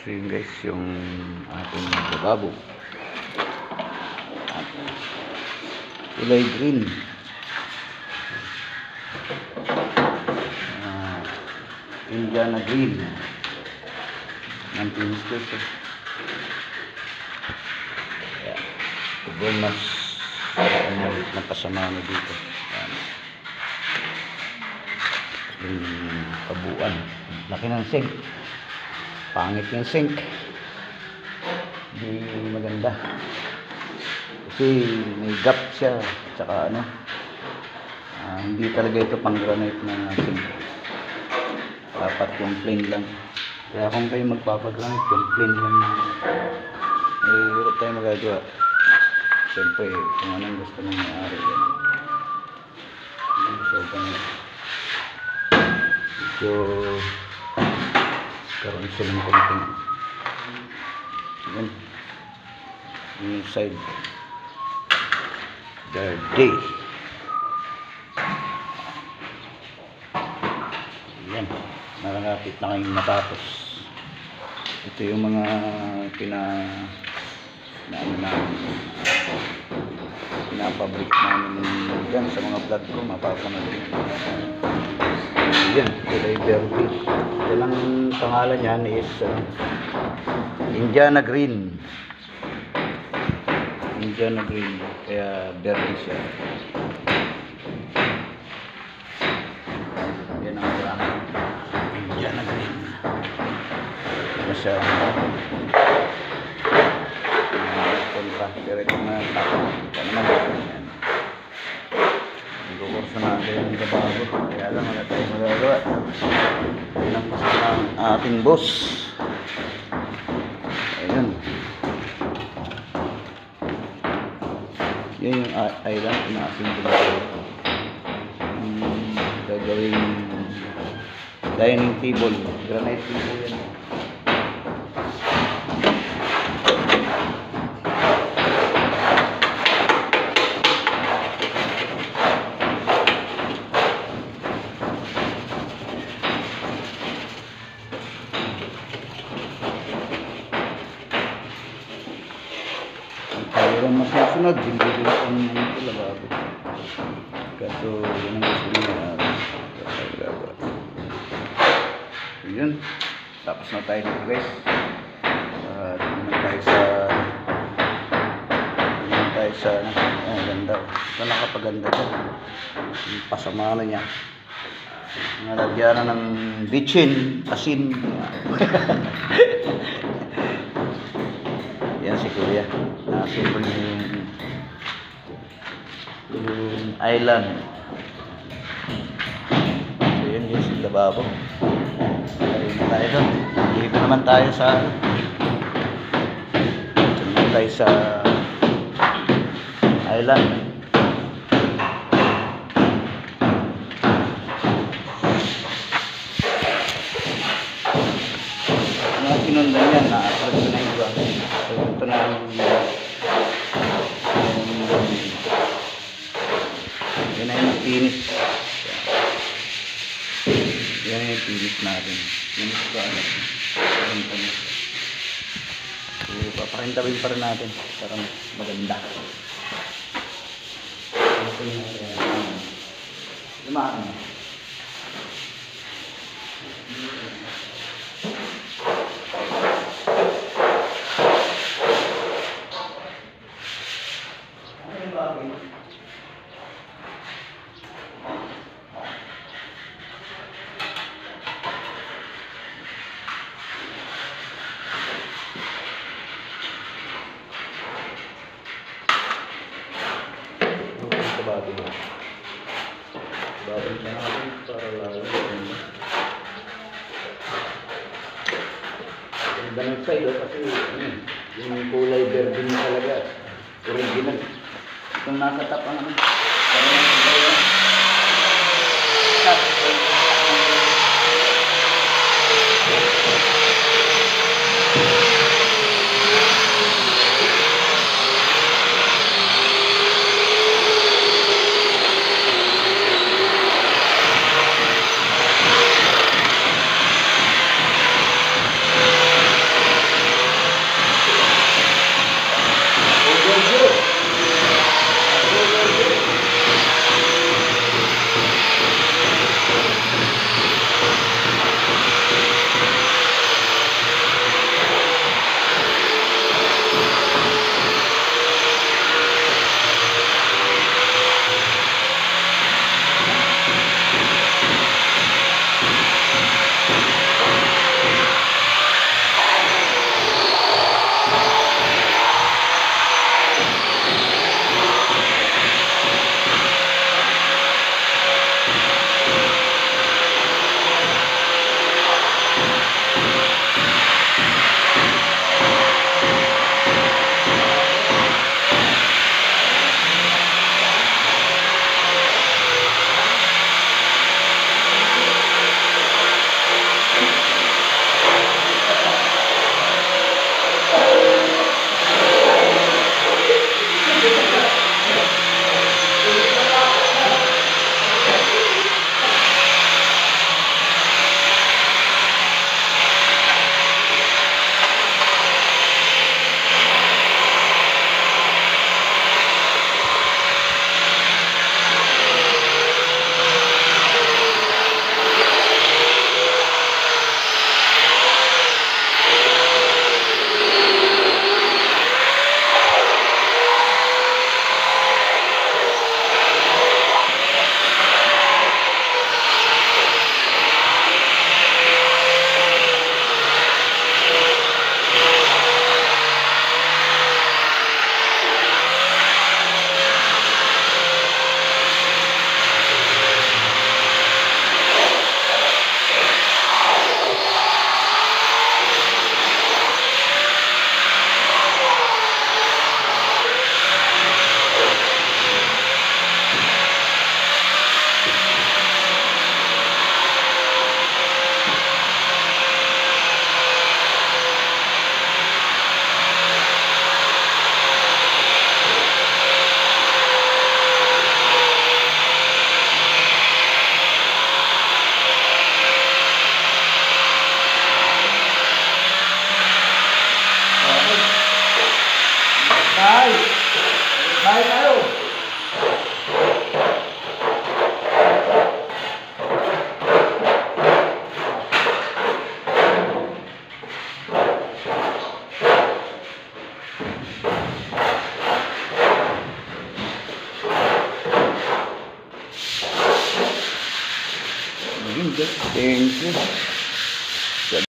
So yun guys, yung ating lababo. Kulay green. Indiana green. Ng pinstrip. Ito mas napasama na dito. Yung kabuuan. Laki ng sink. Pangit yung sink. Hindi maganda. Kasi may gap siya. Tsaka ano, hindi talaga ito pang granite na sink. Dapat yung plain lang. Kaya kung kayo magpapagranite, yung plain lang. Wala tayo magagawa. Siyempre, kung anong gusto ng may-ari. So, medyo karoon silang konting yun yung side dirty. Yan, nakalapit na kayong matapos. Ito yung mga pinapabrik namin dyan sa mga vlog ko, mapapanood yan, kulay verde. Yan ang pangalan yan is Indiana green. Indiana green, kaya verde siya. Yan ang pangalan, Indiana green. Masyadong direct na tako. Ito naman yan. Nagkukurso natin yung lababo. Kaya lang wala tayong magagawa. Pinagpasok ng ating boss. Ayun. Yan yung island na ating pinagpasok. Gagawing dining table. Granite table yan. Kaya masusunod, hindi rin ang ito lababo. Kaso yun ang gusto nila. Yun. Tapos na tayo ng guys. Naman tayo sa ganda. Ito nakapaganda ito. Pasama na niya. Nalagyan na ng bitchin, asin. Yan si Kuya. Nasimple yung island. So yun yung lababo. Dito tayo doon. Dito naman tayo sa island. Mga sinundan yan, na-upload ko na iba. So ito na yan ay finish. Yan ay finish natin. Finish ko ano. So papakintabin pa rin natin para maganda. Lumaan na. Bago siya natin para lalo. Ang daming side kasi yung kulay verde na talaga. Original. Itong nasa top ang ano. tayo.